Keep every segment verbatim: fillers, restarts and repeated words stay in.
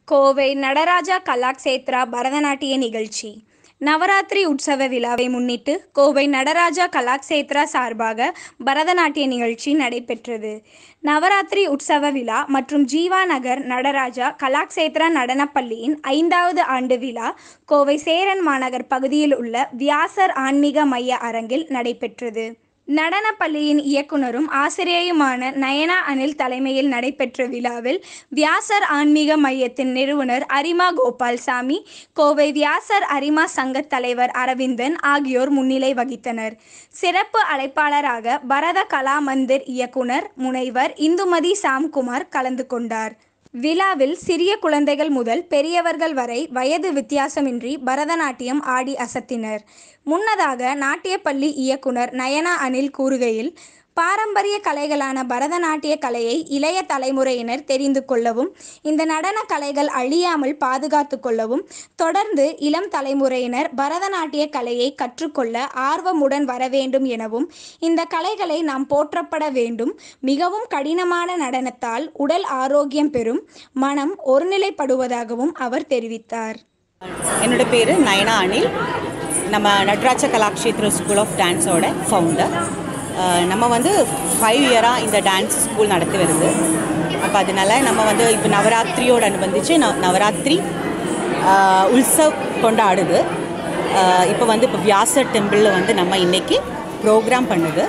கோவை நடராஜா கலாக்ஷேத்ரா பரதநாட்டிய நிகழ்ச்சி. நவராத்திரி உற்சவ விழாவை முன்னிட்டு கோவை நடராஜா கலாக்ஷேத்ரா சார்பாக பரதநாட்டிய நிகழ்ச்சி நடைபெற்றது. நவராத்திரி உற்சவ விழா மற்றும் ஜீவா நகர் நடராஜா கலாக்ஷேத்ரா நடனப்பள்ளியின் ஐந்தாவது ஆண்டு விழா கோவை சேரன் மாநகர் பகுதியில் உள்ள வியாசர் ஆன்மீக மைய அரங்கில் நடைபெற்றது. நடனப்பள்ளியின் இயக்குனரும் ஆசிரியையுமான நயனா அனில் தலைமையில் நடைபெற்ற விழாவில் வியாசர் ஆன்மீக மையத்தின் நிறுவனர் அரிமா கோபால்சாமி, கோவை வியாசர் அரிமா சங்க தலைவர் அரவிந்தன் ஆகியோர் முன்னிலை வகித்தனர். சிறப்பு அழைப்பாளராக பரத கலா மந்திர் இயக்குனர் முனைவர் இந்துமதி சாம்குமார் கலந்து கொண்டார். விழாவில் சிறிய குழந்தைகள் முதல் பெரியவர்கள் வரை வயது வித்தியாசமின்றி பரதநாட்டியம் ஆடி அசத்தினர். முன்னதாக நாட்டியப்பள்ளி இயக்குனர் நயனா அனில் கூறுகையில், பாரம்பரிய கலைகளான பரதநாட்டிய கலையை இளைய தலைமுறையினர் தெரிந்து கொள்ளவும், இந்த நடன கலைகள் அழியாமல் பாதுகாத்து கொள்ளவும் தொடர்ந்து இளம் தலைமுறையினர் பரதநாட்டிய கலையை கற்றுக்கொள்ள ஆர்வமுடன் வர வேண்டும் எனவும், இந்த கலைகளை நாம் போற்றப்பட வேண்டும். மிகவும் கடினமான நடனத்தால் உடல் ஆரோக்கியம் பெறும், மனம் ஒருநிலைப்படுவதாகவும் அவர் தெரிவித்தார். என்னோட பேர் நயனா அனில். நம்ம நடராஜா கலாக்ஷேத்ரா ஸ்கூல் ஆஃப் டான்ஸோட ஃபவுண்டர். நம்ம வந்து ஃபைவ் இயராக இந்த டான்ஸ் ஸ்கூல் நடத்தி வருது. அப்போ அதனால் நம்ம வந்து இப்போ நவராத்திரியோடு அனுபந்திச்சு ந நவராத்திரி உற்சவ் கொண்டாடுது. இப்போ வந்து இப்போ வியாசர் டெம்பிளில் வந்து நம்ம இன்றைக்கி ப்ரோக்ராம் பண்ணுது.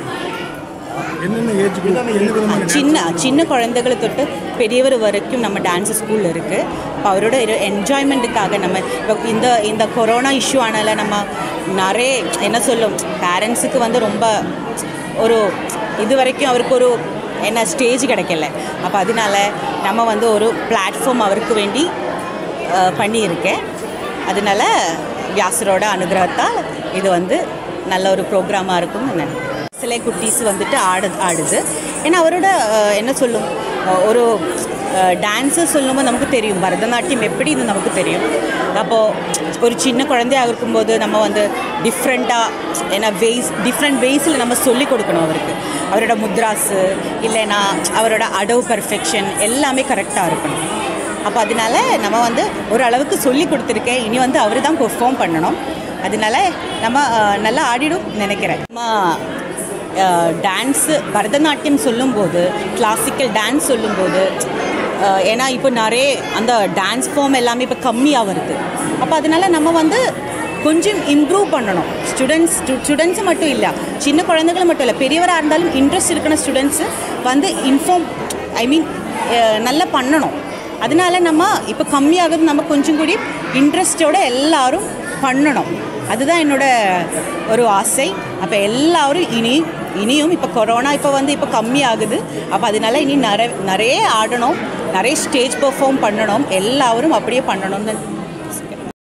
சின்ன சின்ன குழந்தைகளை தொட்டு பெரியவர் வரைக்கும் நம்ம டான்ஸ் ஸ்கூலில் இருக்குது. இப்போ அவரோட என்ஜாய்மெண்ட்டுக்காக நம்ம இப்போ இந்த இந்த கொரோனா இஷ்யூ ஆனால நம்ம நிறைய என்ன சொல்லும், பேரண்ட்ஸுக்கு வந்து ரொம்ப ஒரு இது வரைக்கும் அவருக்கு ஒரு என்ன ஸ்டேஜ் கிடைக்கல. அப்போ அதனால நம்ம வந்து ஒரு பிளாட்ஃபார்ம் அவருக்கு வேண்டி பண்ணியிருக்கேன். அதனால வியாசரோட அனுகிரகத்தால் இது வந்து நல்ல ஒரு ப்ரோக்ராமாக இருக்கும்னு நினைக்கிறேன். சில குட்டீஸ் வந்துட்டு ஆடு ஆடுது ஏன்னா அவரோட என்ன சொல்லும், ஒரு டான்ஸு சொல்லும்போது நமக்கு தெரியும் பரதநாட்டியம் எப்படி இது நமக்கு தெரியும். அப்போது ஒரு சின்ன குழந்தையாக இருக்கும்போது நம்ம வந்து டிஃப்ரெண்ட்டாக ஏன்னா வெய்ஸ் டிஃப்ரெண்ட் வெய்ஸில் நம்ம சொல்லிக் கொடுக்கணும் அவருக்கு. அவரோட முத்ராஸு இல்லைன்னா அவரோட அடவு பர்ஃபெக்ஷன் எல்லாமே கரெக்டாக இருக்கணும். அப்போ அதனால நம்ம வந்து ஓரளவுக்கு சொல்லி கொடுத்துருக்கேன். இனி வந்து அவர் தான் பெர்ஃபார்ம் பண்ணணும். அதனால நம்ம நல்லா ஆடிடும் நினைக்கிறேன். நம்ம டான்ஸு பரதநாட்டியம் சொல்லும்போது, கிளாசிக்கல் டான்ஸ் சொல்லும்போது, ஏன்னா இப்போ நிறைய அந்த டான்ஸ் ஃபார்ம் எல்லாமே இப்போ கம்மியாக வருது. அப்போ அதனால் நம்ம வந்து கொஞ்சம் இம்ப்ரூவ் பண்ணணும். ஸ்டூடெண்ட்ஸ் ஸ்டூடெண்ட்ஸு மட்டும் இல்லை, சின்ன குழந்தைகள் மட்டும் இல்லை, பெரியவராக இருந்தாலும் இன்ட்ரெஸ்ட் இருக்கிற ஸ்டூடெண்ட்ஸு வந்து இன்ஃபார்ம் ஐ மீன் நல்லா பண்ணணும். அதனால நம்ம இப்போ கம்மியாகுது, நம்ம கொஞ்சம் கூடி இன்ட்ரெஸ்டோடு எல்லோரும் பண்ணணும். அதுதான் என்னோட ஒரு ஆசை. அப்போ எல்லோரும் இனி இனியும் இப்போ கொரோனா இப்போ வந்து இப்போ கம்மியாகுது. அப்போ அதனால இனி நிறைய நிறைய ஆடணும், நிறைய ஸ்டேஜ் பெர்ஃபார்ம் பண்ணணும், எல்லோரும் அப்படியே பண்ணணும்னு